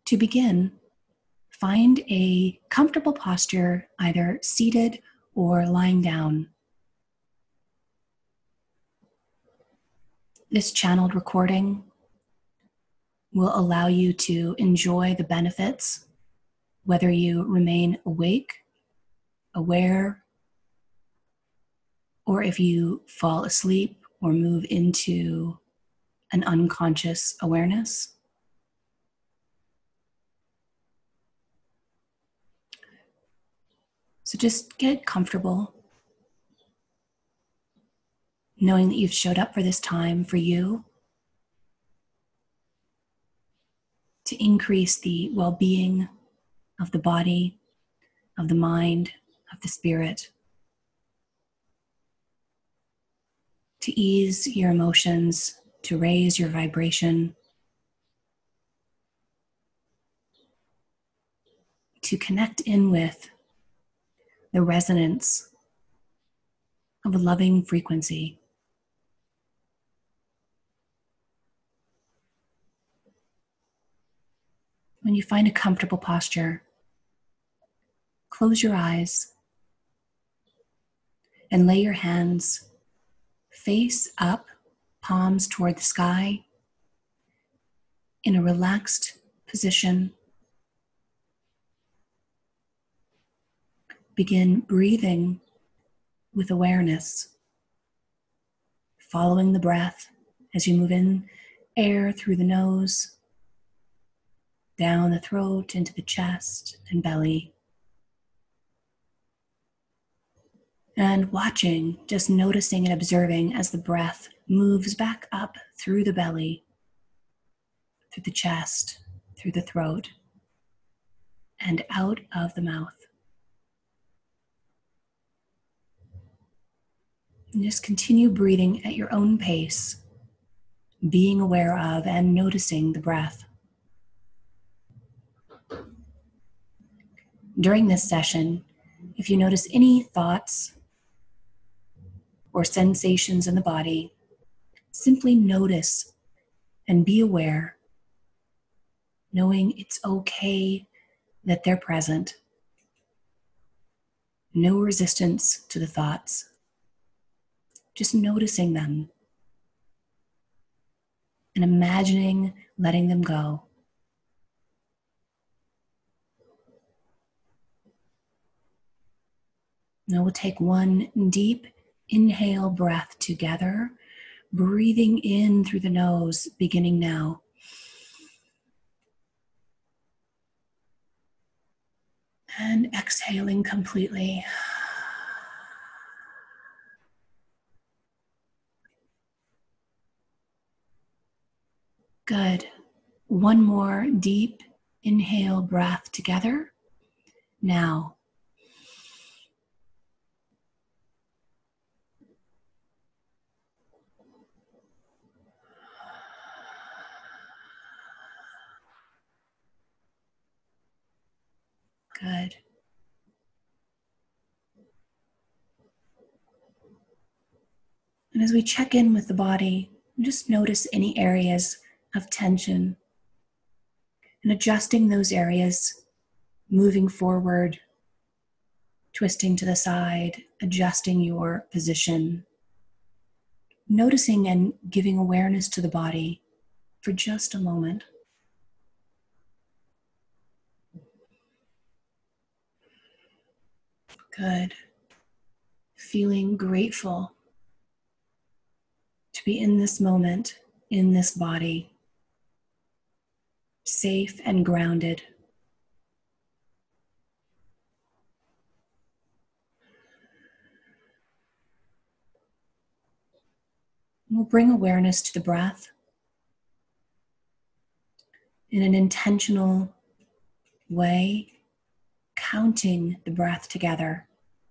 To begin, find a comfortable posture, either seated or lying down. This channeled recording will allow you to enjoy the benefits, whether you remain awake, aware, or if you fall asleep or move into an unconscious awareness. So just get comfortable, knowing that you've showed up for this time for you to increase the well-being of the body, of the mind, of the spirit, to ease your emotions, to raise your vibration, to connect in with the resonance of a loving frequency. When you find a comfortable posture, close your eyes and lay your hands face up, palms toward the sky, in a relaxed position. Begin breathing with awareness, following the breath as you move in air through the nose, down the throat, into the chest and belly. And watching, just noticing and observing as the breath moves back up through the belly, through the chest, through the throat, and out of the mouth. And just continue breathing at your own pace, being aware of and noticing the breath. During this session, if you notice any thoughts or sensations in the body, simply notice and be aware, knowing it's okay that they're present. No resistance to the thoughts, just noticing them and imagining letting them go. Now we'll take one deep inhale breath together, breathing in through the nose, beginning now. And exhaling completely. Good. One more deep inhale breath together. Now. Good. And as we check in with the body, just notice any areas of tension and adjusting those areas, moving forward, twisting to the side, adjusting your position, noticing and giving awareness to the body for just a moment. Good. Feeling grateful to be in this moment, in this body, safe and grounded. We'll bring awareness to the breath in an intentional way, counting the breath together.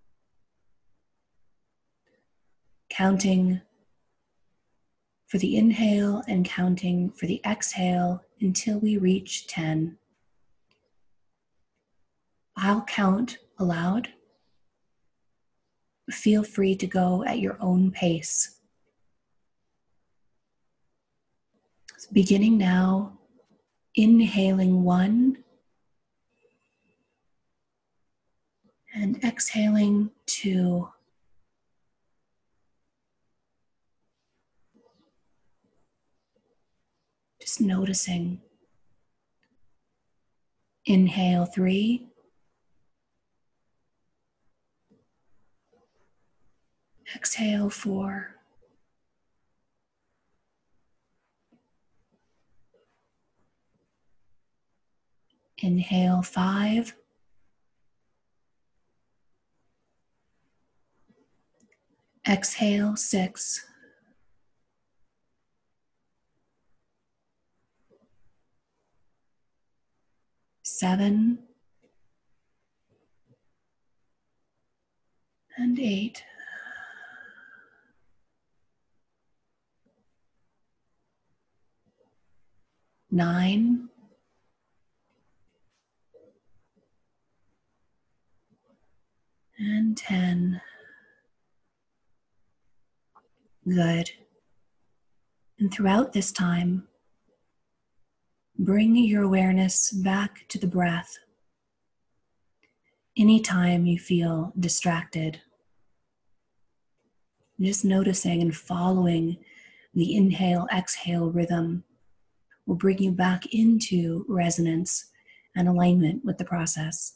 Counting for the inhale and counting for the exhale until we reach 10. I'll count aloud. Feel free to go at your own pace. So beginning now, Inhaling 1 and exhaling 2. Just noticing. Inhale 3. Exhale 4. Inhale 5. Exhale 6. Seven and 8. 9 and 10. Good. And throughout this time, bring your awareness back to the breath. Anytime you feel distracted, just noticing and following the inhale-exhale rhythm will bring you back into resonance and alignment with the process.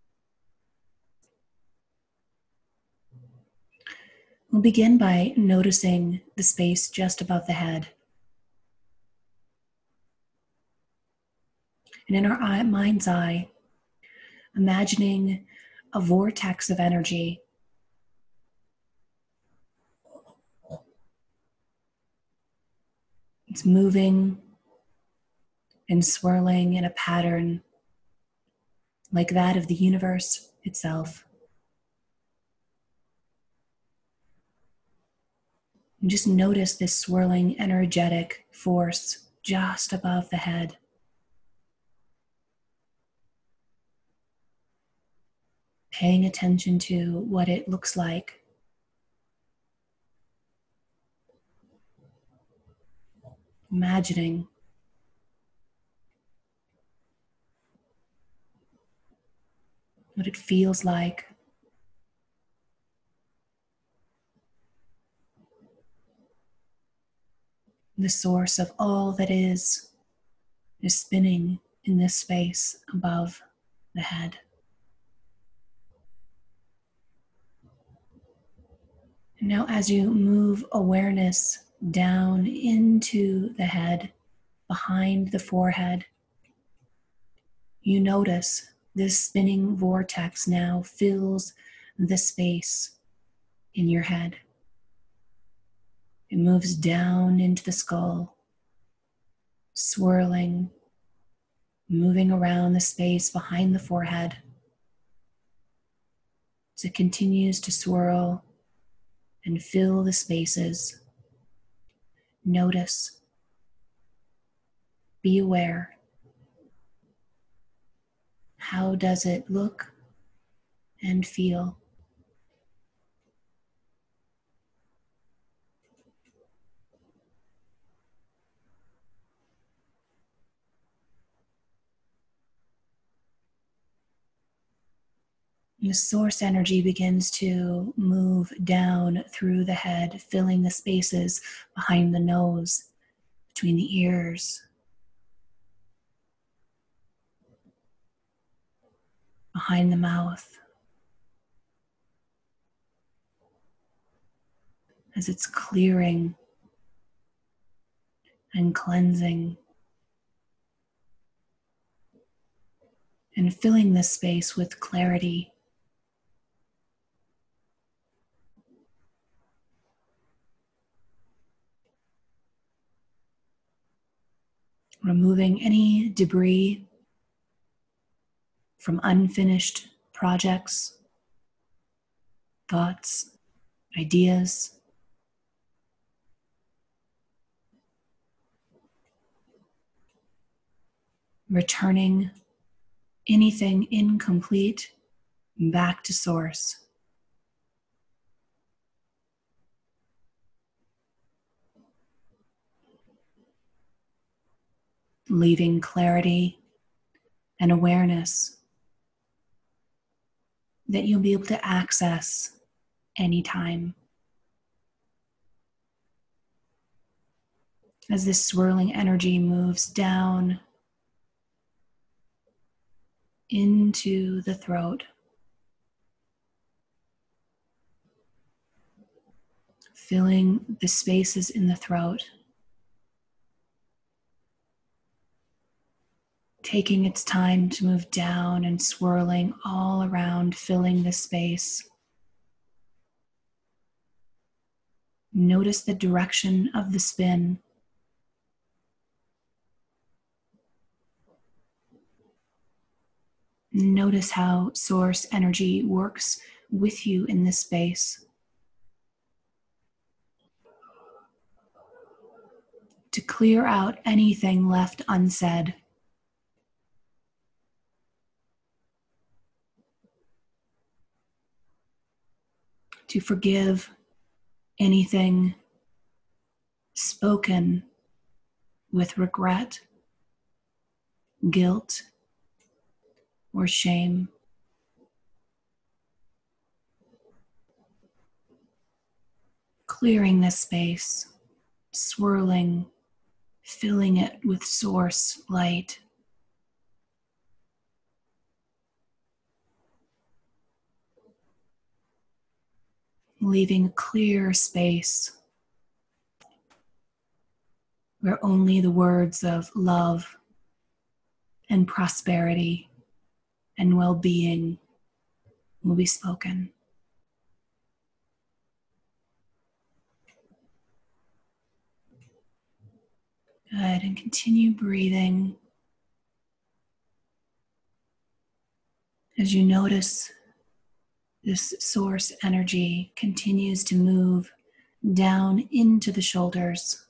We'll begin by noticing the space just above the head. And in our mind's eye, imagining a vortex of energy. It's moving and swirling in a pattern like that of the universe itself. And just notice this swirling energetic force just above the head. Paying attention to what it looks like. Imagining what it feels like. The source of all that is spinning in this space above the head. And now as you move awareness down into the head, behind the forehead, you notice this spinning vortex now fills the space in your head. It moves down into the skull, swirling, moving around the space behind the forehead. As it continues to swirl and fill the spaces, notice, be aware. How does it look and feel? The source energy begins to move down through the head, filling the spaces behind the nose, between the ears, behind the mouth. As it's clearing and cleansing and filling this space with clarity. Removing any debris from unfinished projects, thoughts, ideas. Returning anything incomplete back to source. leaving clarity and awareness that you'll be able to access anytime. As this swirling energy moves down into the throat, filling the spaces in the throat, taking its time to move down and swirling all around, filling the space. Notice the direction of the spin. Notice how source energy works with you in this space to clear out anything left unsaid. To forgive anything spoken with regret, guilt, or shame. Clearing this space, swirling, filling it with source light. Leaving a clear space where only the words of love and prosperity and well-being will be spoken. Good, and continue breathing as you notice this source energy continues to move down into the shoulders.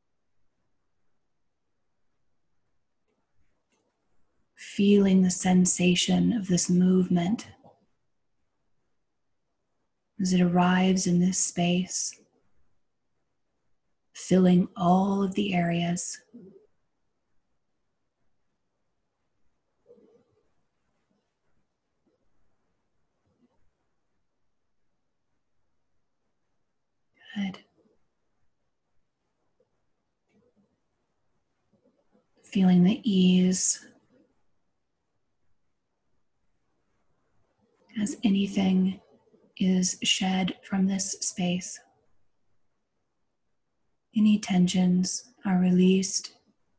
Feeling the sensation of this movement as it arrives in this space, filling all of the areas. Good. Feeling the ease as anything is shed from this space. Any tensions are released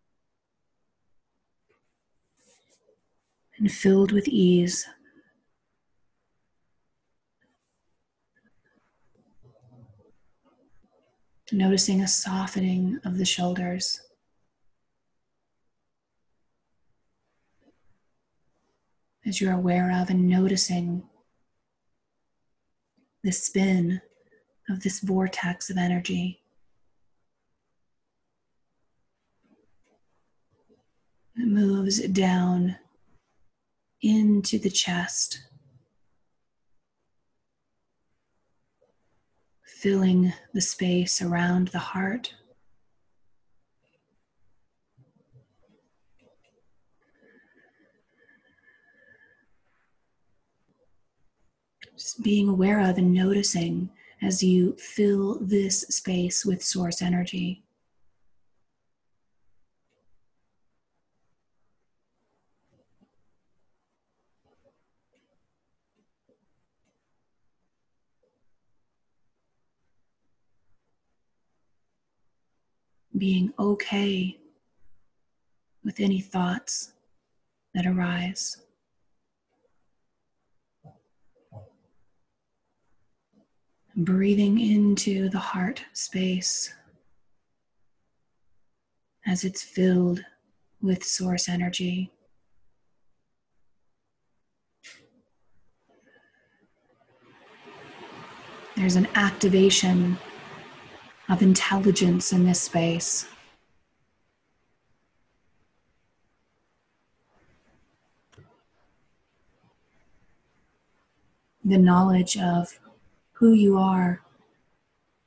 and filled with ease. Noticing a softening of the shoulders. As you're aware of and noticing the spin of this vortex of energy. It moves down into the chest, filling the space around the heart. Just being aware of and noticing as you fill this space with source energy. Being okay with any thoughts that arise. Breathing into the heart space as it's filled with source energy. There's an activation of intelligence in this space. The knowledge of who you are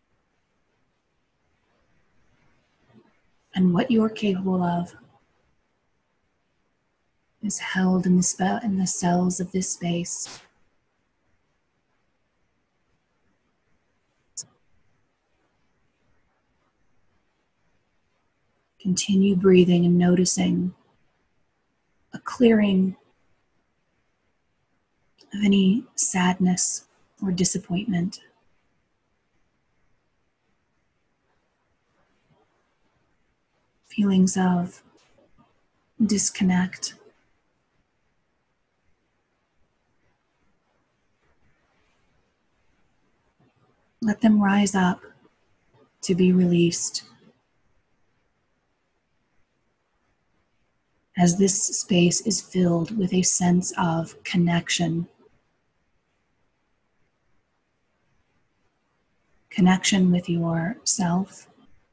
and what you're capable of is held in the cells of this space. Continue breathing and noticing a clearing of any sadness or disappointment. Feelings of disconnect. Let them rise up to be released. As this space is filled with a sense of connection. Connection with yourself.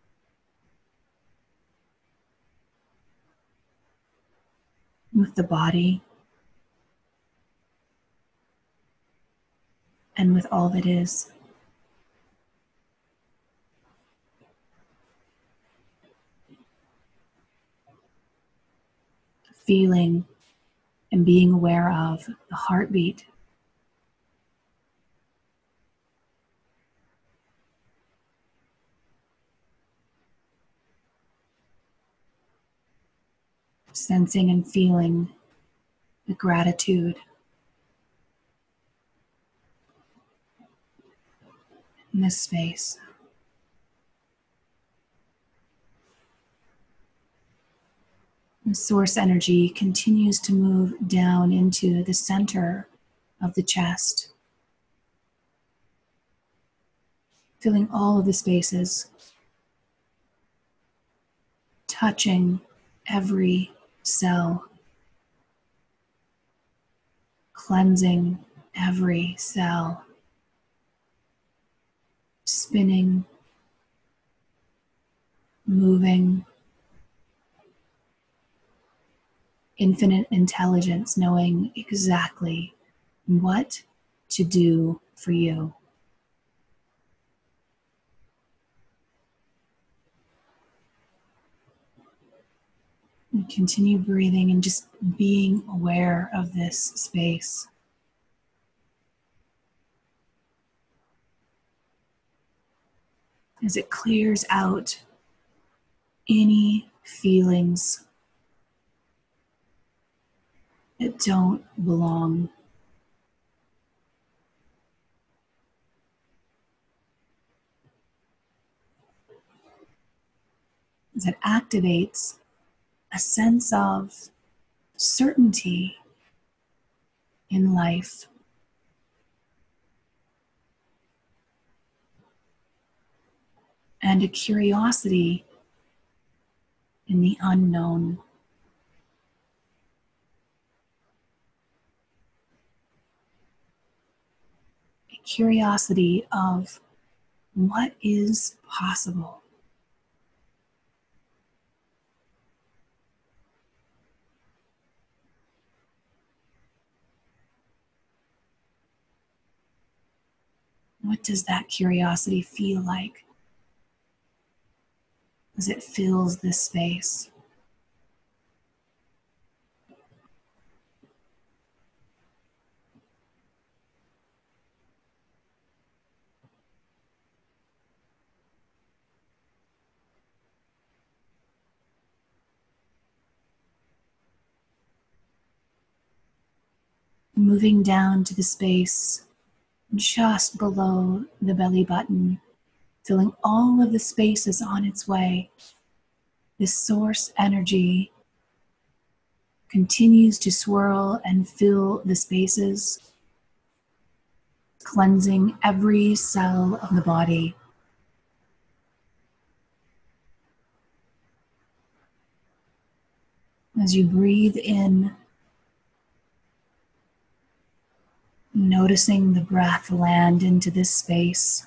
With the body. And with all that is. Feeling and being aware of the heartbeat. Sensing and feeling the gratitude in this space. The source energy continues to move down into the center of the chest, filling all of the spaces, touching every cell, cleansing every cell, spinning, moving, infinite intelligence knowing exactly what to do for you. And continue breathing and just being aware of this space. As it clears out any feelings that don't belong. As it activates a sense of certainty in life. And a curiosity in the unknown. A curiosity of what is possible. What does that curiosity feel like as it fills this space? Moving down to the space just below the belly button, filling all of the spaces on its way. This source energy continues to swirl and fill the spaces, cleansing every cell of the body. As you breathe in, noticing the breath land into this space.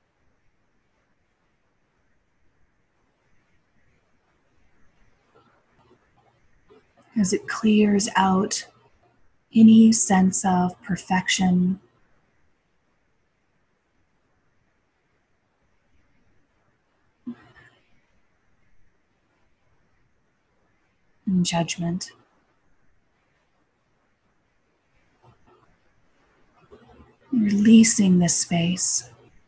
As it clears out any sense of perfection, and judgment. releasing this space.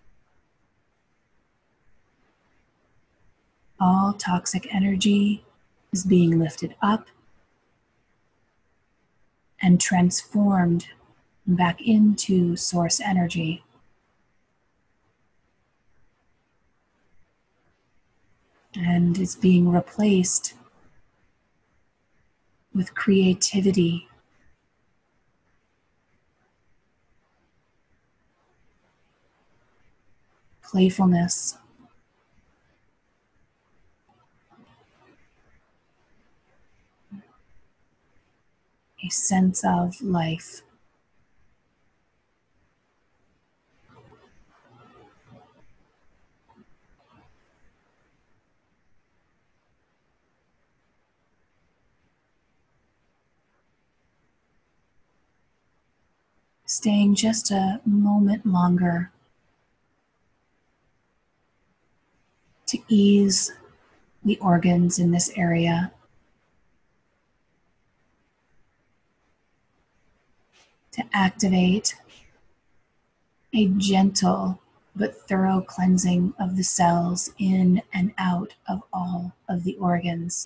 All toxic energy is being lifted up and transformed back into source energy. And is being replaced with creativity, playfulness, a sense of life. Staying just a moment longer to ease the organs in this area, to activate a gentle but thorough cleansing of the cells in and out of all of the organs.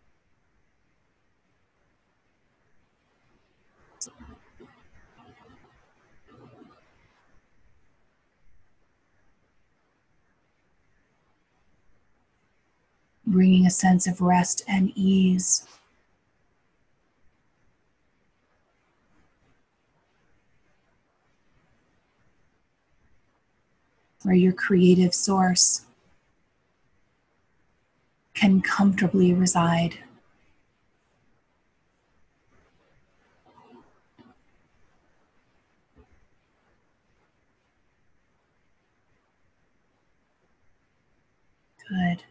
Bringing a sense of rest and ease. Where your creative source can comfortably reside. Good.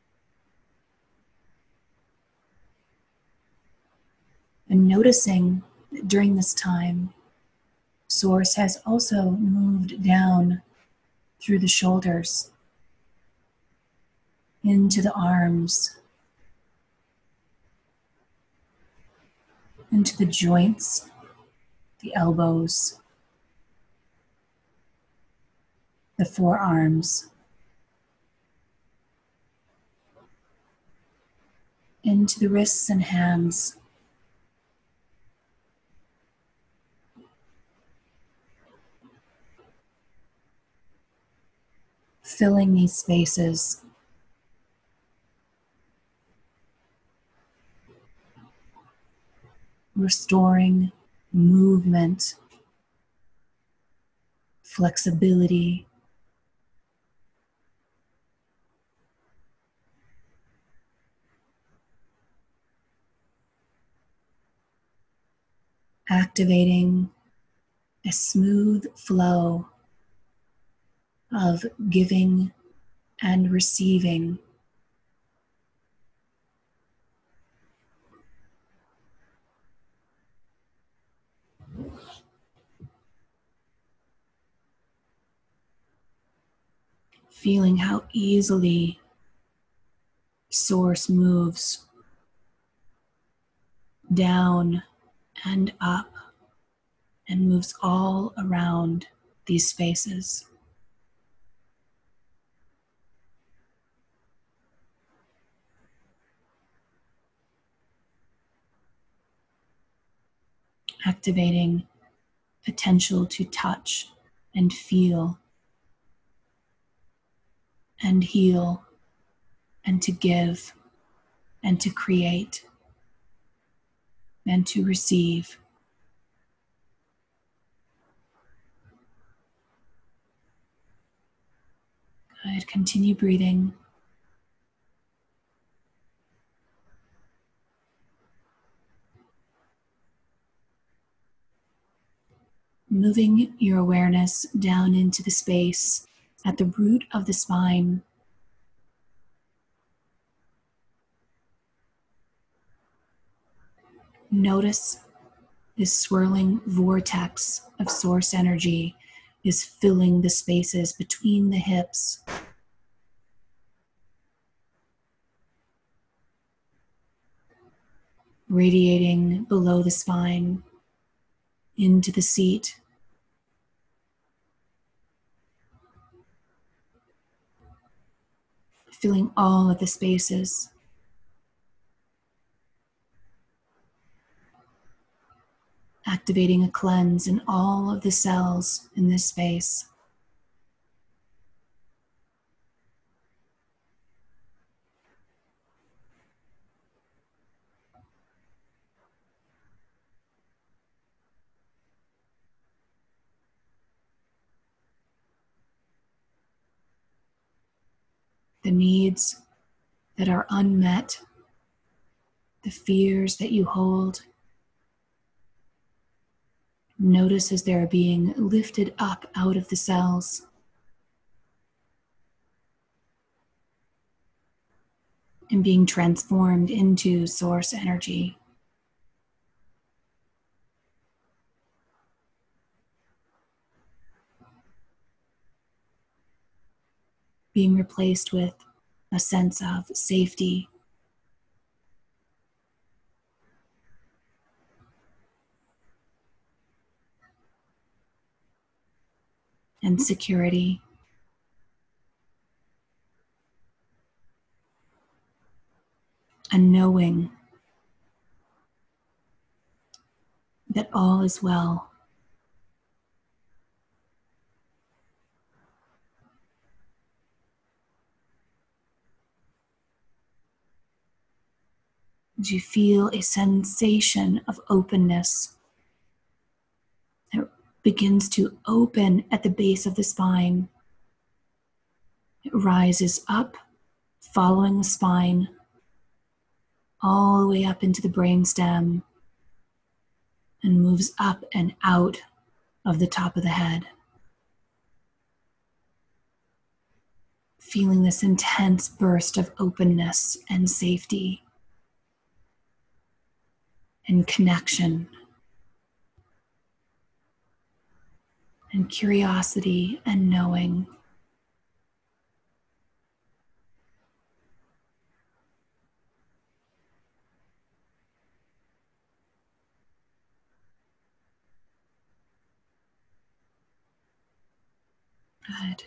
And noticing that during this time, Source has also moved down through the shoulders, into the arms, into the joints, the elbows, the forearms, into the wrists and hands. Filling these spaces. Restoring movement, flexibility, activating a smooth flow of giving and receiving. Feeling how easily Source moves down and up and moves all around these spaces. Activating potential to touch and feel and heal and to give and to create and to receive. Good. Continue breathing. Moving your awareness down into the space at the root of the spine. Notice this swirling vortex of source energy is filling the spaces between the hips. Radiating below the spine into the seat, filling all of the spaces. Activating a cleanse in all of the cells in this space. The needs that are unmet, the fears that you hold, notice as they're being lifted up out of the cells and being transformed into source energy. Being replaced with a sense of safety, and security. And knowing that all is well. And you feel a sensation of openness that begins to open at the base of the spine. It rises up, following the spine, all the way up into the brainstem, and moves up and out of the top of the head. Feeling this intense burst of openness and safety and connection and curiosity and knowing. Good.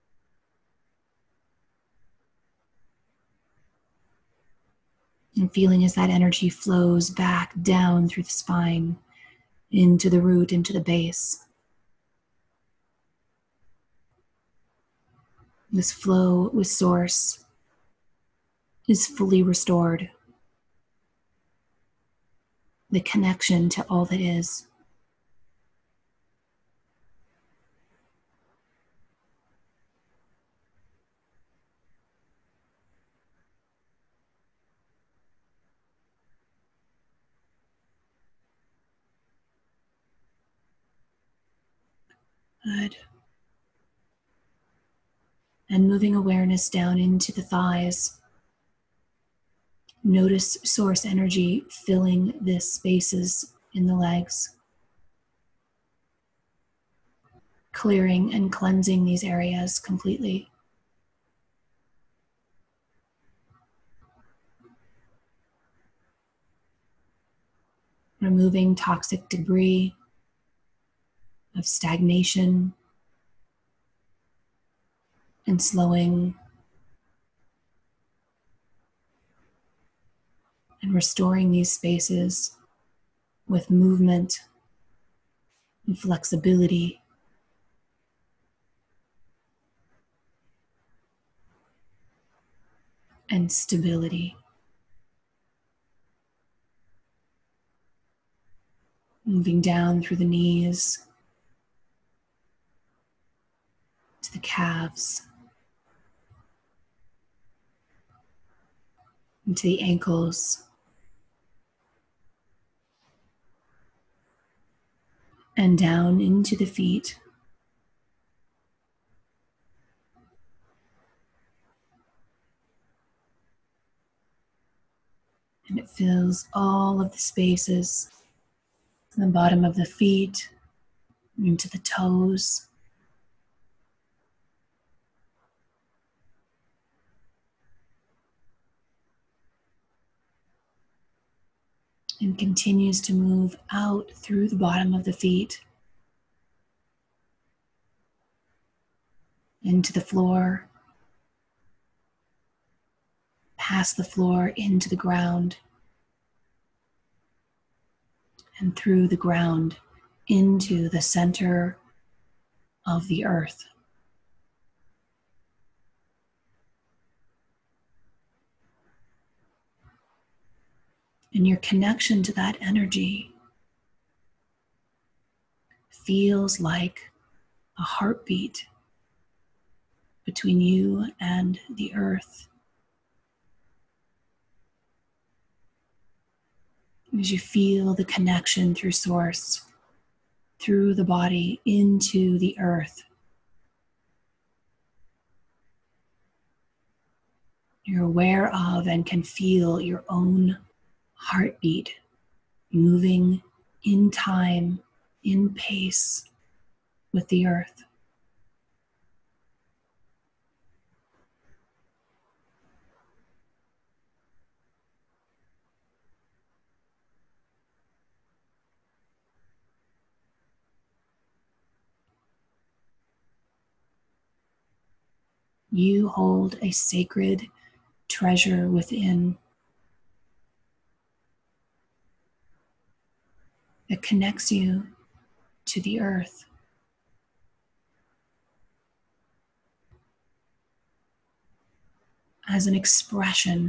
And feeling as that energy flows back down through the spine, into the root, into the base. This flow with source is fully restored. The connection to all that is. Good. And moving awareness down into the thighs. Notice source energy filling the spaces in the legs. Clearing and cleansing these areas completely. Removing toxic debris of stagnation and slowing and restoring these spaces with movement and flexibility and stability. Moving down through the knees to the calves, into the ankles, and down into the feet. And it fills all of the spaces from the bottom of the feet into the toes. And continues to move out through the bottom of the feet into the floor, past the floor into the ground, and through the ground into the center of the earth. And your connection to that energy feels like a heartbeat between you and the earth. As you feel the connection through source, through the body into the earth, you're aware of and can feel your own heartbeat moving in time, in pace with the earth. You hold a sacred treasure within that connects you to the earth. As an expression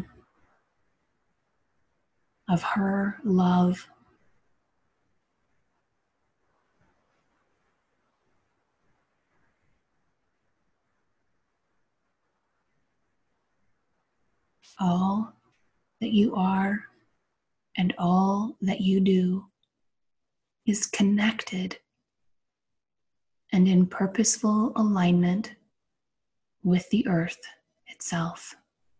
of her love, all that you are and all that you do is connected and in purposeful alignment with the earth itself.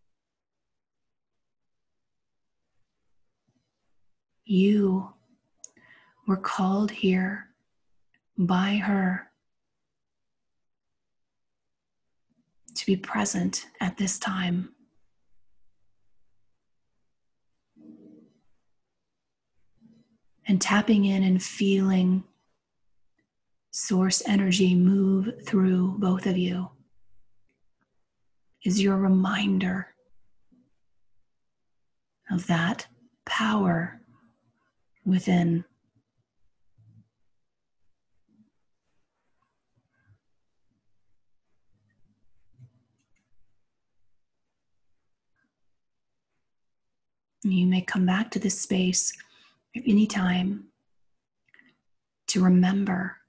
You were called here by her to be present at this time. And tapping in and feeling source energy move through both of you is your reminder of that power within. You may come back to this space at any time to remember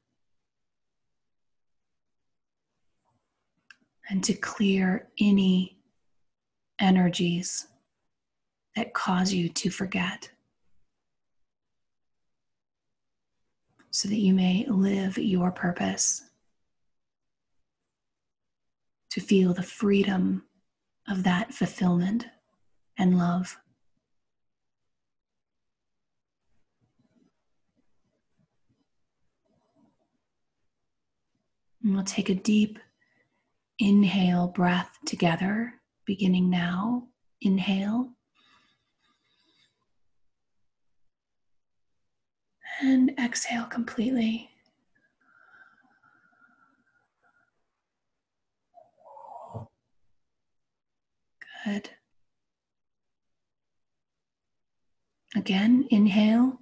and to clear any energies that cause you to forget, so that you may live your purpose, to feel the freedom of that fulfillment and love. And we'll take a deep inhale breath together, beginning now. Inhale. And exhale completely. Good. Again, inhale.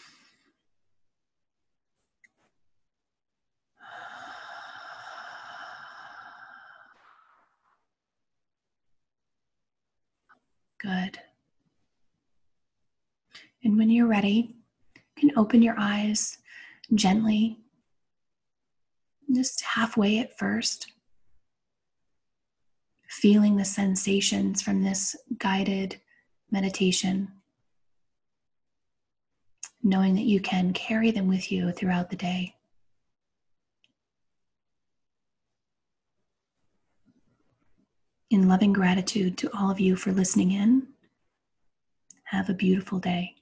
Good. And when you're ready, you can open your eyes gently, just halfway at first, feeling the sensations from this guided meditation, knowing that you can carry them with you throughout the day. In loving gratitude to all of you for listening in, have a beautiful day.